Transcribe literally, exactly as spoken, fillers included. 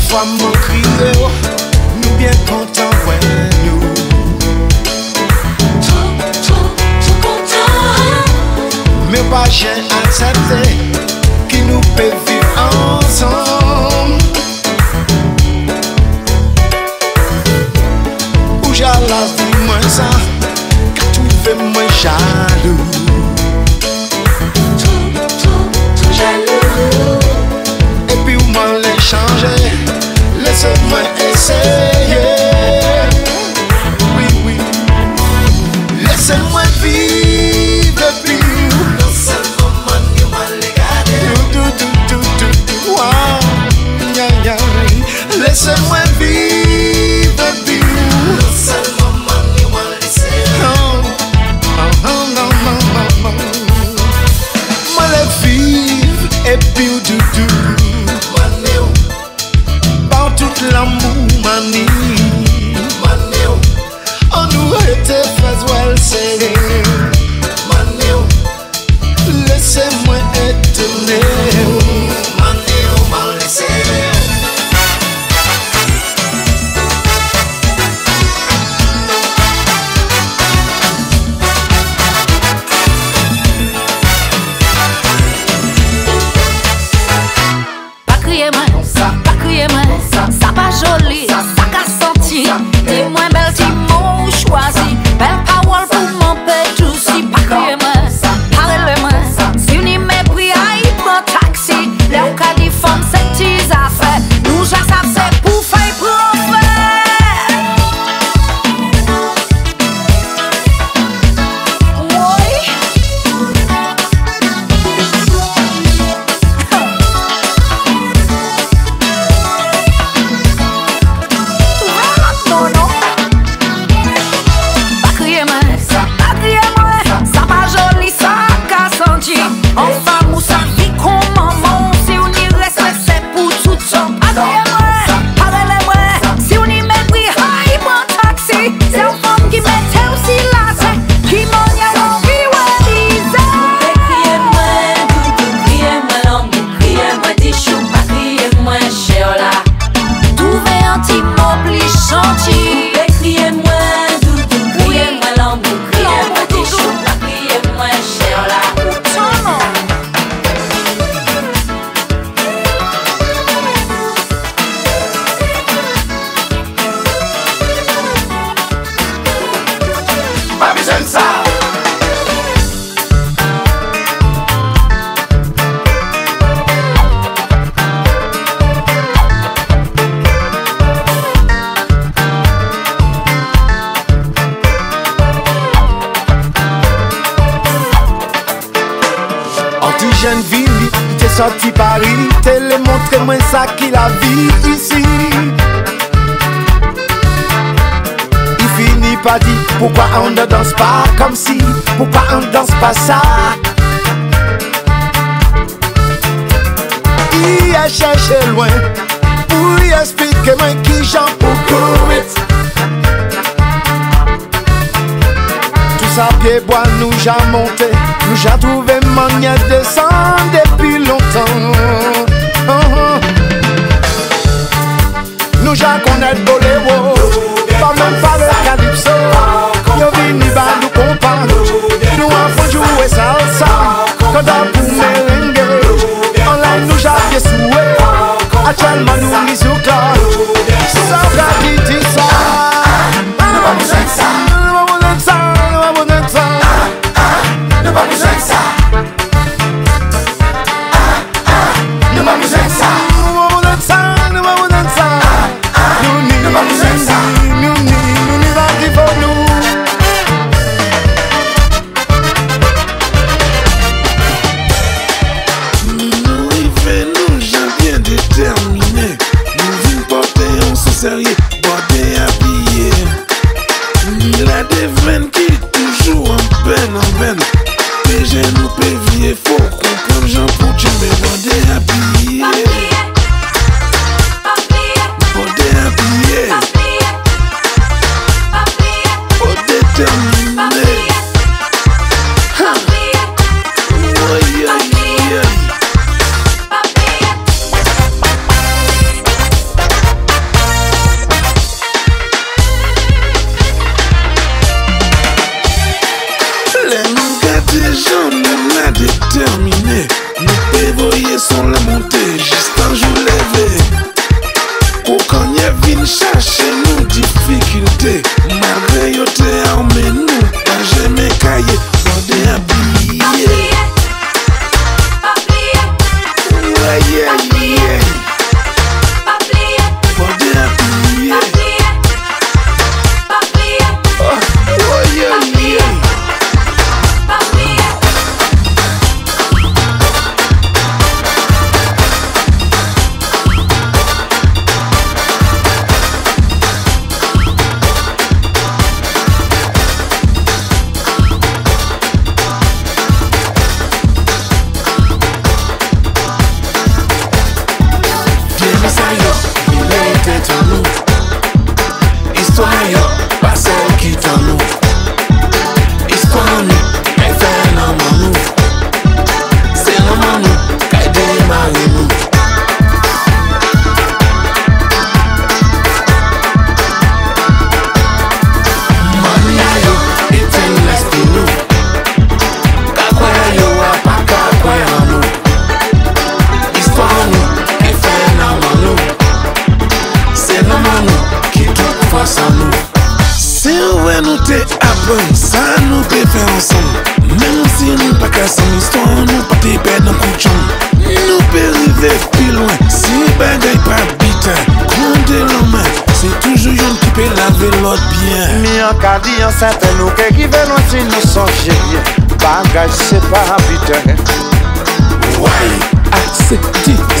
fois mon crié, nous bien contents, ouais, nous. Trop, trop, trop contents. Mais pas j'ai accepté qui nous peut vivre ensemble. Où j'ai la vie, moi ça, qu'à trouver moi jaloux. Trop, trop, trop jaloux. Et puis où m'en les changer, laissez-moi essayer. Oui, oui. Laissez-moi vivre et puis Non seulement moi, ni moi les garder. do, do, do, do, do, wow. Yeah, yeah. Laissez-moi vivre et puis Non seulement moi, ni moi les serrer. oh, oh, oh, non, non, non, non. Moi les vivre et puis do, do. Moi, néo, Par tout l'amour mani, moi, néo, on nous était fait well serré. moi, néo, Laissez-moi étonner. moi, néo, moi les serrer. Pas crier moi, pas crier moi, ça pas joli, ça qu'a senti. Dis-moi belle ti mot choisi, belle parole pour mon pétou si. Pas crier moi, parlez moi, si on y mépris aïe prend taxi. Là où qu'a dit femme c'est petites affaires, nous já ça c'est pour faire prophète. Oui. Non, non. Pas crier moi, pas crier moi, ça pas joli, ça qu'a senti. Enfin, ou ça vit comme maman, si on y reste, c'est pour tout temps. Pas crier moi, parlez-moi, si on y mépris, aïe, mon taxi. C'est une femme qui mettait aussi la tête, qui m'en y a envie, ouais, disait. Criez-moi, doudou, criez-moi l'amour, criez-moi des choux, pas criez-moi cher là. Trouver un petit mot plus gentil. Criez-moi, doudou, criez-moi l'amour, criez-moi des choux, pas criez-moi cher là. Pas besoin de ça. Anti-jeune ville, t'es sorti Paris, t'es le montré moi ça qui la vie ici. Il finit par dire pourquoi on ne danse pas comme si, pourquoi on ne danse pas ça. Il a cherché loin pour lui expliquer moi qui j'en pour courir. Tout ça pied bois nous j'ai monté, nous j'ai trouvé manière de descendre depuis longtemps. Oh, oh. Nous j'ai connaître Boléro, pas même pas le calypso. Yo vini ba nous comprendre, nous avons joué salsa, quand on pour merengue. Online nous j'ai pied soué, actuellement nous mis au clan. Ça va dit ça, nous pas besoin de ça. Ne pas besoin de ça. Ne pas besoin de ça. Ne pas besoin de ça. Ne pas besoin de ça. Ne pas besoin de ça. Nous nous nous nous pour nous. Nous arrivons, nous j'ai bien déterminé. côté, malgré yo te armé nous, pas jamais caillé, bordé habillé. Yeah, yeah, yeah. Bordé habillé. Oh, oh, yeah, yeah. Histoire yo, pas celle qui t'en nous. Histoire nous, elle fait un homme en nous. C'est l'homme en nous, qu'elle démarre nous. Mania yo, éteint l'esprit nous. Kakwa yo, a pas kakwa en nous. Histoire nous, elle fait un homme en nous. C'est l'homme en nous. Force en nous. C'est où nous t'es appris, ça nous t'es fait ensemble. Même si nous pas cassons l'histoire, nous pas t'es perdre dans coup de champ. Nous peut arriver plus loin, si bagaille pas bita. Compte l'homme, c'est toujours une qui peut laver l'autre bien. Mi en cas dit en certain nous qui veut nous si nous songe bien. Bagage c'est pas bita. Ouais, accepté.